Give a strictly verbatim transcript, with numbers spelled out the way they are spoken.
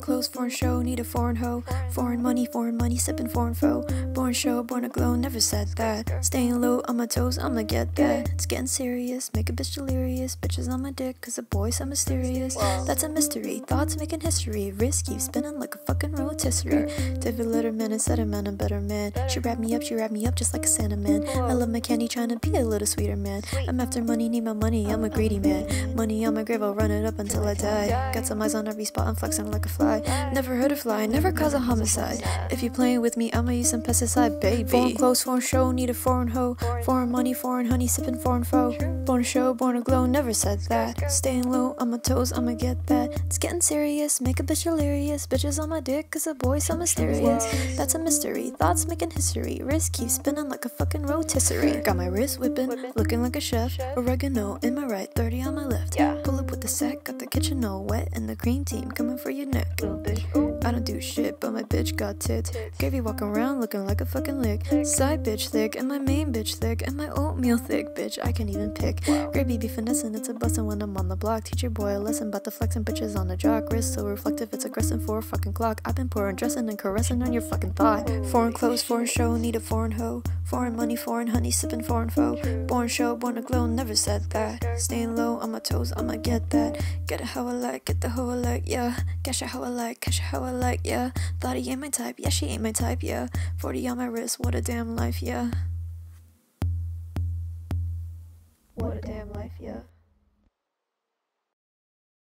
clothes, foreign show, need a foreign hoe. Foreign money, foreign money, sipping foreign foe. Born show, born to glow, never said that. Staying low on my toes, I'ma get that. It's getting serious, make a bitch delirious. Bitches on my dick, cause the boy's so mysterious. That's a mystery, thoughts making history. Wrist keeps spinning like a fucking rotisserie. David Letterman and said a man, a better man. She wrapped me up, she wrapped me up just like a Santa man. I love my candy, trying to be a little sweeter man. I'm after money, need my money, I'm a greedy man. Money on my grave, I'll run it up until I die. Got some eyes on every spot, I'm flexing like a fly. Never hurt a fly, never cause a homicide. If you playing with me, I'ma use some pesticide, baby. Foreign clothes, foreign show, need a foreign hoe. Foreign money, foreign honey, sipping foreign foe. Born to show, born to glow, never said that. Staying low on my toes, I'ma get that. It's getting serious, make a bitch delirious. Bitches on my dick, cause the boy's so mysterious. That's a mystery, thoughts making history. Wrist keeps spinning like a fucking rotisserie. Got my wrist whipping, looking like a chef. Oregano in my right, thirty on my left. Pull up with the sack, got the kitchen all wet. And the cream team coming for your neck. I don't do shit, but my bitch got tits. Gravy walking around looking like a fucking lick. Side bitch thick, and my main bitch thick. And my oatmeal thick, bitch, I can even pick. Gravy be finessing, it's a bustin' when I'm on the block. Teach your boy a lesson about the flexing bitches on the jock. Wrist so reflective, it's aggressive for a fucking clock. I've been pouring, dressing, and caressing on your fucking thigh. Foreign clothes, foreign show, need a foreign hoe. Foreign money, foreign honey, sipping foreign foe. Born show, born to glow, never said that. Staying low on my toes, I'ma get that. Get it how I like, get the hoe I like, yeah. Cash it how I like, cash it how I like, yeah. Thought he ain't my type, yeah, she ain't my type, yeah. forty on my wrist, what a damn life, yeah. What a damn life, yeah.